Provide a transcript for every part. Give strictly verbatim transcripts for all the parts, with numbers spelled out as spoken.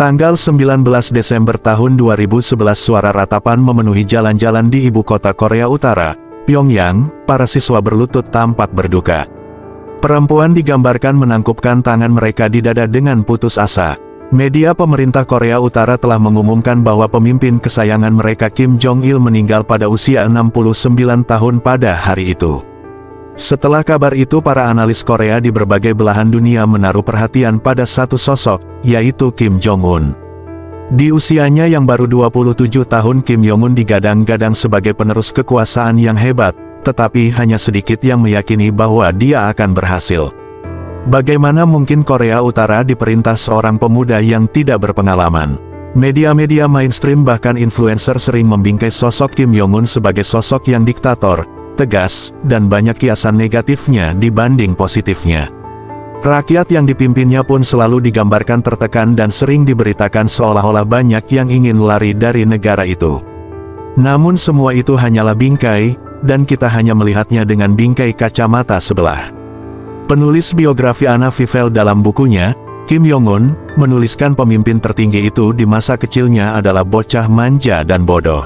Tanggal sembilan belas Desember tahun dua ribu sebelas suara ratapan memenuhi jalan-jalan di ibu kota Korea Utara, Pyongyang. Para siswa berlutut tampak berduka. Perempuan digambarkan menangkupkan tangan mereka di dada dengan putus asa. Media pemerintah Korea Utara telah mengumumkan bahwa pemimpin kesayangan mereka Kim Jong-il meninggal pada usia enam puluh sembilan tahun pada hari itu. Setelah kabar itu, para analis Korea di berbagai belahan dunia menaruh perhatian pada satu sosok, yaitu Kim Jong-un. Di usianya yang baru dua puluh tujuh tahun, Kim Jong-un digadang-gadang sebagai penerus kekuasaan yang hebat, tetapi hanya sedikit yang meyakini bahwa dia akan berhasil. Bagaimana mungkin Korea Utara diperintah seorang pemuda yang tidak berpengalaman? Media-media mainstream bahkan influencer sering membingkai sosok Kim Jong-un sebagai sosok yang diktator, tegas, dan banyak kiasan negatifnya dibanding positifnya. Rakyat yang dipimpinnya pun selalu digambarkan tertekan dan sering diberitakan seolah-olah banyak yang ingin lari dari negara itu. Namun semua itu hanyalah bingkai, dan kita hanya melihatnya dengan bingkai kacamata sebelah. Penulis biografi Anna Vivel dalam bukunya, Kim Jong-un, menuliskan pemimpin tertinggi itu di masa kecilnya adalah bocah manja dan bodoh.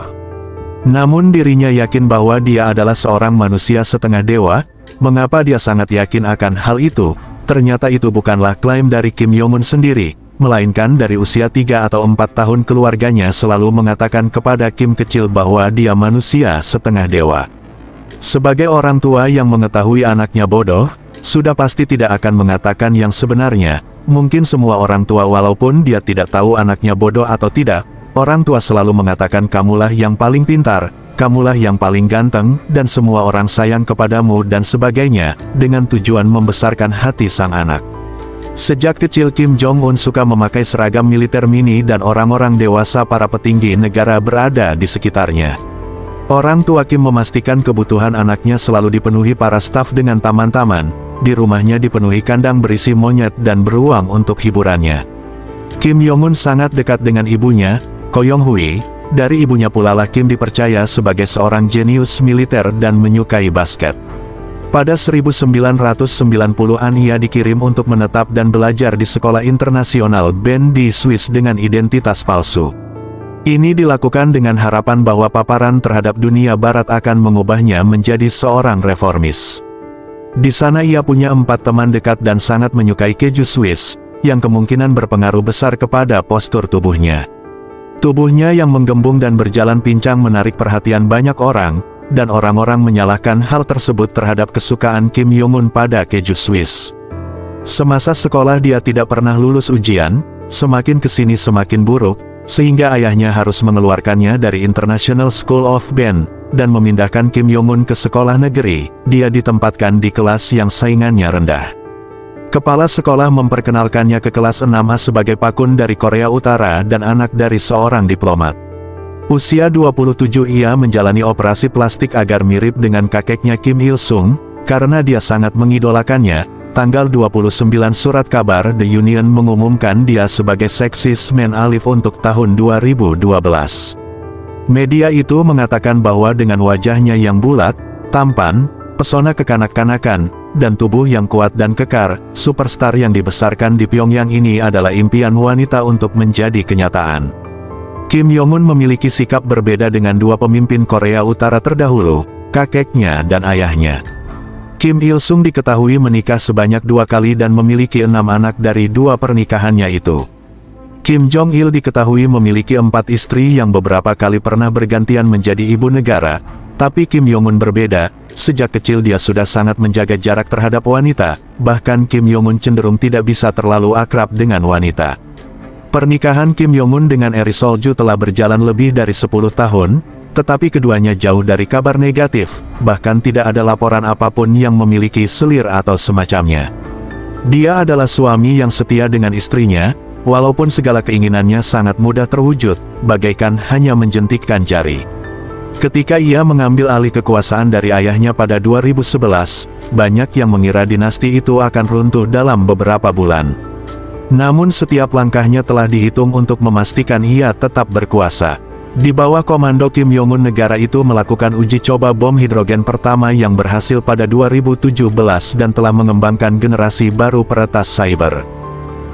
Namun dirinya yakin bahwa dia adalah seorang manusia setengah dewa. Mengapa dia sangat yakin akan hal itu? Ternyata itu bukanlah klaim dari Kim Jong-un sendiri, melainkan dari usia tiga atau empat tahun keluarganya selalu mengatakan kepada Kim kecil bahwa dia manusia setengah dewa. Sebagai orang tua yang mengetahui anaknya bodoh, sudah pasti tidak akan mengatakan yang sebenarnya. Mungkin semua orang tua walaupun dia tidak tahu anaknya bodoh atau tidak, orang tua selalu mengatakan kamulah yang paling pintar, kamulah yang paling ganteng, dan semua orang sayang kepadamu dan sebagainya, dengan tujuan membesarkan hati sang anak. Sejak kecil Kim Jong-un suka memakai seragam militer mini dan orang-orang dewasa para petinggi negara berada di sekitarnya. Orang tua Kim memastikan kebutuhan anaknya selalu dipenuhi para staf dengan taman-taman, di rumahnya dipenuhi kandang berisi monyet dan beruang untuk hiburannya. Kim Jong-un sangat dekat dengan ibunya, Ko Yong-hui. Dari ibunya pula lah Kim dipercaya sebagai seorang jenius militer dan menyukai basket. Pada seribu sembilan ratus sembilan puluhan ia dikirim untuk menetap dan belajar di sekolah internasional Bern di Swiss dengan identitas palsu. Ini dilakukan dengan harapan bahwa paparan terhadap dunia barat akan mengubahnya menjadi seorang reformis. Di sana ia punya empat teman dekat dan sangat menyukai keju Swiss, yang kemungkinan berpengaruh besar kepada postur tubuhnya. Tubuhnya yang menggembung dan berjalan pincang menarik perhatian banyak orang, dan orang-orang menyalahkan hal tersebut terhadap kesukaan Kim Jong-un pada keju Swiss. Semasa sekolah dia tidak pernah lulus ujian, semakin kesini semakin buruk, sehingga ayahnya harus mengeluarkannya dari International School of Bern, dan memindahkan Kim Jong-un ke sekolah negeri. Dia ditempatkan di kelas yang saingannya rendah. Kepala sekolah memperkenalkannya ke kelas enam A sebagai pakun dari Korea Utara dan anak dari seorang diplomat. Usia dua puluh tujuh ia menjalani operasi plastik agar mirip dengan kakeknya Kim Il-sung, karena dia sangat mengidolakannya. Tanggal dua puluh sembilan surat kabar The Union mengumumkan dia sebagai seksis men alif untuk tahun dua ribu dua belas. Media itu mengatakan bahwa dengan wajahnya yang bulat, tampan, pesona kekanak-kanakan, dan tubuh yang kuat dan kekar, superstar yang dibesarkan di Pyongyang ini adalah impian wanita untuk menjadi kenyataan. Kim Jong-un memiliki sikap berbeda dengan dua pemimpin Korea Utara terdahulu, kakeknya dan ayahnya. Kim Il-sung diketahui menikah sebanyak dua kali dan memiliki enam anak dari dua pernikahannya itu. Kim Jong-il diketahui memiliki empat istri yang beberapa kali pernah bergantian menjadi ibu negara, tapi Kim Jong-un berbeda. Sejak kecil dia sudah sangat menjaga jarak terhadap wanita, bahkan Kim Jong-un cenderung tidak bisa terlalu akrab dengan wanita. Pernikahan Kim Jong-un dengan Ri Sol-ju telah berjalan lebih dari sepuluh tahun, tetapi keduanya jauh dari kabar negatif, bahkan tidak ada laporan apapun yang memiliki selir atau semacamnya. Dia adalah suami yang setia dengan istrinya, walaupun segala keinginannya sangat mudah terwujud, bagaikan hanya menjentikkan jari. Ketika ia mengambil alih kekuasaan dari ayahnya pada dua ribu sebelas, banyak yang mengira dinasti itu akan runtuh dalam beberapa bulan. Namun setiap langkahnya telah dihitung untuk memastikan ia tetap berkuasa. Di bawah komando Kim Jong-un negara itu melakukan uji coba bom hidrogen pertama yang berhasil pada dua ribu tujuh belas dan telah mengembangkan generasi baru peretas cyber.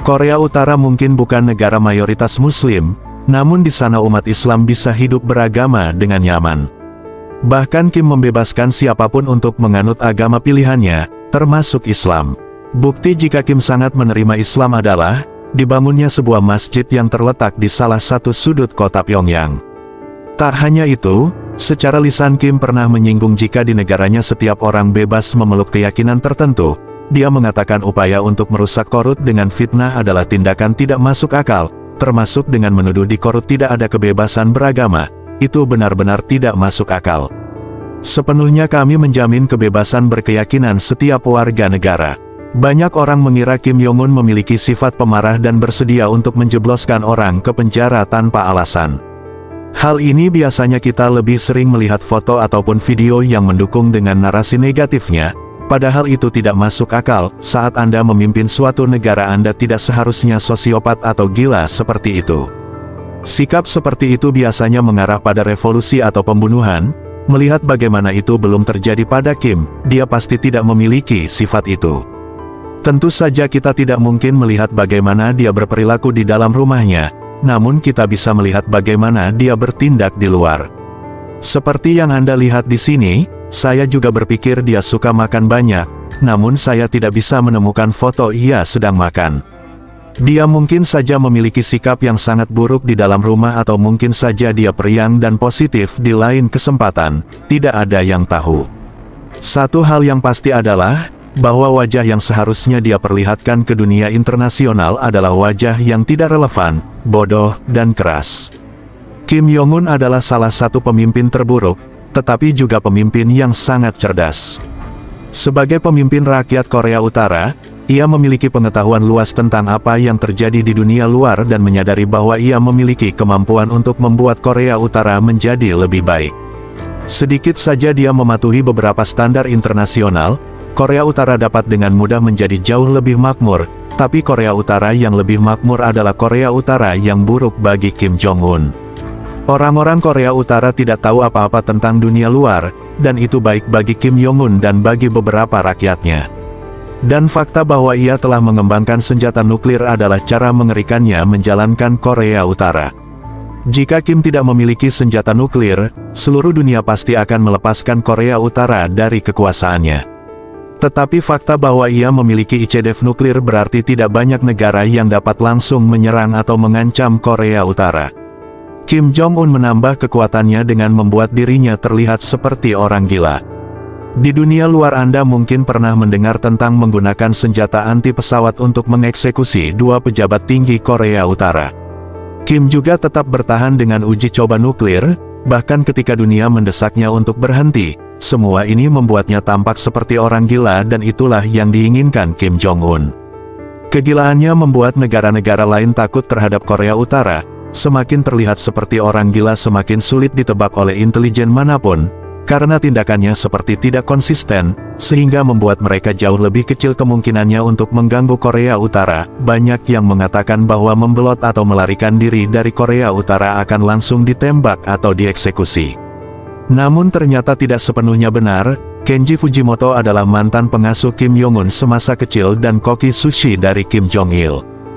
Korea Utara mungkin bukan negara mayoritas Muslim, namun di sana umat Islam bisa hidup beragama dengan nyaman. Bahkan Kim membebaskan siapapun untuk menganut agama pilihannya, termasuk Islam. Bukti jika Kim sangat menerima Islam adalah dibangunnya sebuah masjid yang terletak di salah satu sudut kota Pyongyang. Tak hanya itu, secara lisan Kim pernah menyinggung jika di negaranya setiap orang bebas memeluk keyakinan tertentu. Dia mengatakan upaya untuk merusak Korut dengan fitnah adalah tindakan tidak masuk akal, termasuk dengan menuduh di Korut tidak ada kebebasan beragama. Itu benar-benar tidak masuk akal. Sepenuhnya kami menjamin kebebasan berkeyakinan setiap warga negara. Banyak orang mengira Kim Jong-un memiliki sifat pemarah dan bersedia untuk menjebloskan orang ke penjara tanpa alasan. Hal ini biasanya kita lebih sering melihat foto ataupun video yang mendukung dengan narasi negatifnya, padahal itu tidak masuk akal. Saat Anda memimpin suatu negara, Anda tidak seharusnya sosiopat atau gila seperti itu. Sikap seperti itu biasanya mengarah pada revolusi atau pembunuhan. Melihat bagaimana itu belum terjadi pada Kim, dia pasti tidak memiliki sifat itu. Tentu saja kita tidak mungkin melihat bagaimana dia berperilaku di dalam rumahnya, namun kita bisa melihat bagaimana dia bertindak di luar. Seperti yang Anda lihat di sini, saya juga berpikir dia suka makan banyak, namun saya tidak bisa menemukan foto ia sedang makan. Dia mungkin saja memiliki sikap yang sangat buruk di dalam rumah atau mungkin saja dia periang dan positif di lain kesempatan, tidak ada yang tahu. Satu hal yang pasti adalah, bahwa wajah yang seharusnya dia perlihatkan ke dunia internasional adalah wajah yang tidak relevan, bodoh, dan keras. Kim Jong-un adalah salah satu pemimpin terburuk, tetapi juga pemimpin yang sangat cerdas. Sebagai pemimpin rakyat Korea Utara, ia memiliki pengetahuan luas tentang apa yang terjadi di dunia luar dan menyadari bahwa ia memiliki kemampuan untuk membuat Korea Utara menjadi lebih baik. Sedikit saja dia mematuhi beberapa standar internasional, Korea Utara dapat dengan mudah menjadi jauh lebih makmur, tapi Korea Utara yang lebih makmur adalah Korea Utara yang buruk bagi Kim Jong-un. Orang-orang Korea Utara tidak tahu apa-apa tentang dunia luar, dan itu baik bagi Kim Jong-un dan bagi beberapa rakyatnya. Dan fakta bahwa ia telah mengembangkan senjata nuklir adalah cara mengerikannya menjalankan Korea Utara. Jika Kim tidak memiliki senjata nuklir, seluruh dunia pasti akan melepaskan Korea Utara dari kekuasaannya. Tetapi fakta bahwa ia memiliki I C B M nuklir berarti tidak banyak negara yang dapat langsung menyerang atau mengancam Korea Utara. Kim Jong-un menambah kekuatannya dengan membuat dirinya terlihat seperti orang gila. Di dunia luar Anda mungkin pernah mendengar tentang menggunakan senjata anti pesawat untuk mengeksekusi dua pejabat tinggi Korea Utara. Kim juga tetap bertahan dengan uji coba nuklir, bahkan ketika dunia mendesaknya untuk berhenti. Semua ini membuatnya tampak seperti orang gila dan itulah yang diinginkan Kim Jong-un. Kegilaannya membuat negara-negara lain takut terhadap Korea Utara. Semakin terlihat seperti orang gila semakin sulit ditebak oleh intelijen manapun, karena tindakannya seperti tidak konsisten, sehingga membuat mereka jauh lebih kecil kemungkinannya untuk mengganggu Korea Utara. Banyak yang mengatakan bahwa membelot atau melarikan diri dari Korea Utara akan langsung ditembak atau dieksekusi. Namun ternyata tidak sepenuhnya benar. Kenji Fujimoto adalah mantan pengasuh Kim Jong-un semasa kecil dan koki sushi dari Kim Jong-il.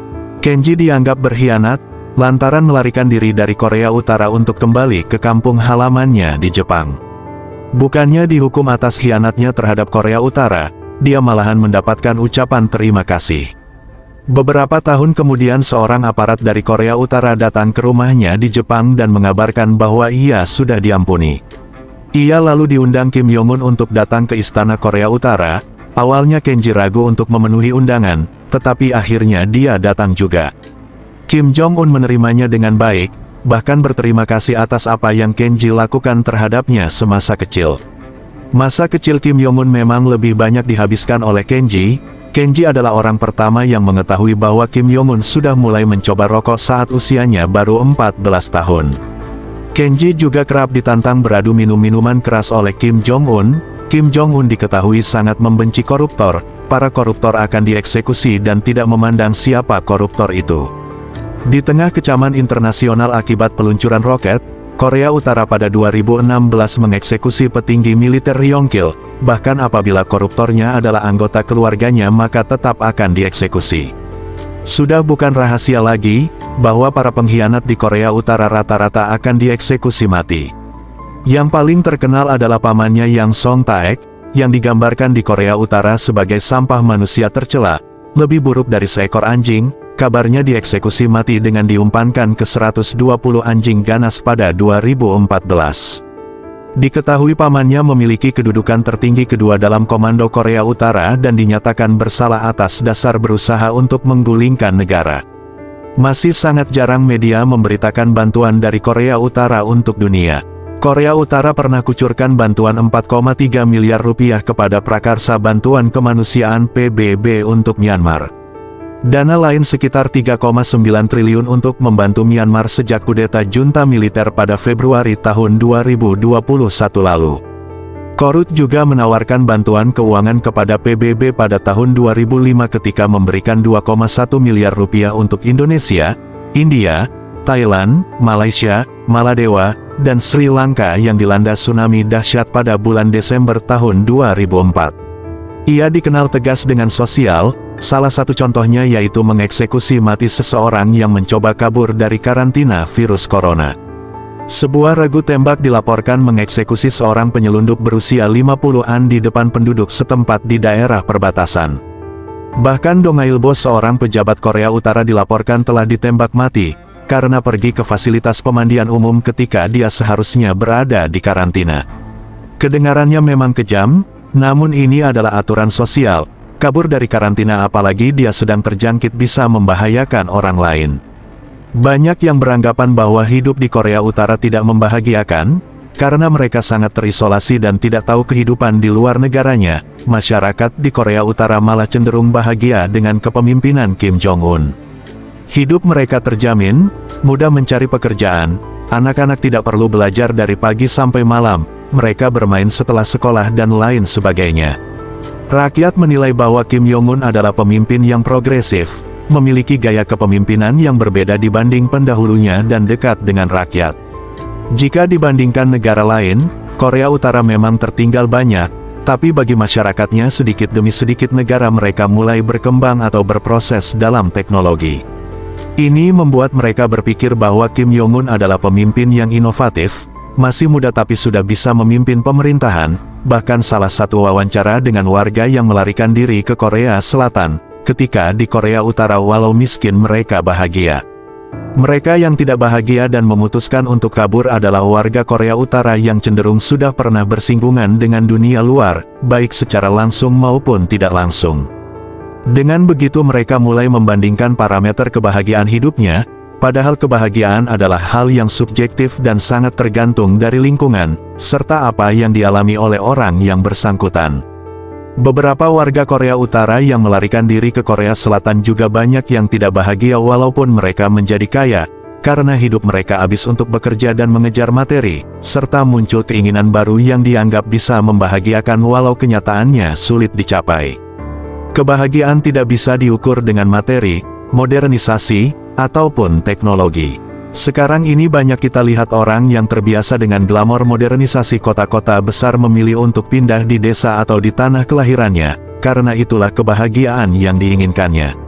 Kenji dianggap berkhianat, lantaran melarikan diri dari Korea Utara untuk kembali ke kampung halamannya di Jepang. Bukannya dihukum atas khianatnya terhadap Korea Utara, dia malahan mendapatkan ucapan terima kasih. Beberapa tahun kemudian seorang aparat dari Korea Utara datang ke rumahnya di Jepang dan mengabarkan bahwa ia sudah diampuni. Ia lalu diundang Kim Jong-un untuk datang ke istana Korea Utara. Awalnya Kenji ragu untuk memenuhi undangan, tetapi akhirnya dia datang juga. Kim Jong-un menerimanya dengan baik, bahkan berterima kasih atas apa yang Kenji lakukan terhadapnya semasa kecil. Masa kecil Kim Jong-un memang lebih banyak dihabiskan oleh Kenji. Kenji adalah orang pertama yang mengetahui bahwa Kim Jong-un sudah mulai mencoba rokok saat usianya baru empat belas tahun. Kenji juga kerap ditantang beradu minum minuman keras oleh Kim Jong-un. Kim Jong-un diketahui sangat membenci koruptor. Para koruptor akan dieksekusi dan tidak memandang siapa koruptor itu. Di tengah kecaman internasional akibat peluncuran roket, Korea Utara pada dua ribu enam belas mengeksekusi petinggi militer Ryongkil. Bahkan apabila koruptornya adalah anggota keluarganya maka tetap akan dieksekusi. Sudah bukan rahasia lagi, bahwa para pengkhianat di Korea Utara rata-rata akan dieksekusi mati. Yang paling terkenal adalah pamannya Yang Song Taek, yang digambarkan di Korea Utara sebagai sampah manusia tercela, lebih buruk dari seekor anjing, kabarnya dieksekusi mati dengan diumpankan ke seratus dua puluh anjing ganas pada dua ribu empat belas. Diketahui pamannya memiliki kedudukan tertinggi kedua dalam Komando Korea Utara dan dinyatakan bersalah atas dasar berusaha untuk menggulingkan negara. Masih sangat jarang media memberitakan bantuan dari Korea Utara untuk dunia. Korea Utara pernah kucurkan bantuan empat koma tiga miliar rupiah kepada Prakarsa Bantuan Kemanusiaan P B B untuk Myanmar. Dana lain sekitar tiga koma sembilan triliun untuk membantu Myanmar sejak kudeta junta militer pada Februari tahun dua ribu dua puluh satu lalu. Korut juga menawarkan bantuan keuangan kepada P B B pada tahun dua ribu lima ketika memberikan dua koma satu miliar rupiah untuk Indonesia, India, Thailand, Malaysia, Maladewa, dan Sri Lanka yang dilanda tsunami dahsyat pada bulan Desember tahun dua ribu empat. Ia dikenal tegas dengan sosial, salah satu contohnya yaitu mengeksekusi mati seseorang yang mencoba kabur dari karantina virus corona. Sebuah regu tembak dilaporkan mengeksekusi seorang penyelundup berusia lima puluhan di depan penduduk setempat di daerah perbatasan. Bahkan Dong Ailbo, seorang pejabat Korea Utara, dilaporkan telah ditembak mati, karena pergi ke fasilitas pemandian umum ketika dia seharusnya berada di karantina. Kedengarannya memang kejam, namun ini adalah aturan sosial. Kabur dari karantina apalagi dia sedang terjangkit bisa membahayakan orang lain. Banyak yang beranggapan bahwa hidup di Korea Utara tidak membahagiakan, karena mereka sangat terisolasi dan tidak tahu kehidupan di luar negaranya. Masyarakat di Korea Utara malah cenderung bahagia dengan kepemimpinan Kim Jong-un. Hidup mereka terjamin, mudah mencari pekerjaan, anak-anak tidak perlu belajar dari pagi sampai malam, mereka bermain setelah sekolah dan lain sebagainya. Rakyat menilai bahwa Kim Jong-un adalah pemimpin yang progresif, memiliki gaya kepemimpinan yang berbeda dibanding pendahulunya dan dekat dengan rakyat. Jika dibandingkan negara lain, Korea Utara memang tertinggal banyak, tapi bagi masyarakatnya sedikit demi sedikit negara mereka mulai berkembang atau berproses dalam teknologi. Ini membuat mereka berpikir bahwa Kim Jong-un adalah pemimpin yang inovatif, masih muda tapi sudah bisa memimpin pemerintahan. Bahkan salah satu wawancara dengan warga yang melarikan diri ke Korea Selatan, ketika di Korea Utara walau miskin mereka bahagia. Mereka yang tidak bahagia dan memutuskan untuk kabur adalah warga Korea Utara yang cenderung sudah pernah bersinggungan dengan dunia luar, baik secara langsung maupun tidak langsung. Dengan begitu mereka mulai membandingkan parameter kebahagiaan hidupnya, padahal kebahagiaan adalah hal yang subjektif dan sangat tergantung dari lingkungan, serta apa yang dialami oleh orang yang bersangkutan. Beberapa warga Korea Utara yang melarikan diri ke Korea Selatan juga banyak yang tidak bahagia walaupun mereka menjadi kaya, karena hidup mereka habis untuk bekerja dan mengejar materi, serta muncul keinginan baru yang dianggap bisa membahagiakan walau kenyataannya sulit dicapai. Kebahagiaan tidak bisa diukur dengan materi, modernisasi, ataupun teknologi. Sekarang ini banyak kita lihat orang yang terbiasa dengan glamor modernisasi kota-kota besar memilih untuk pindah di desa atau di tanah kelahirannya, karena itulah kebahagiaan yang diinginkannya.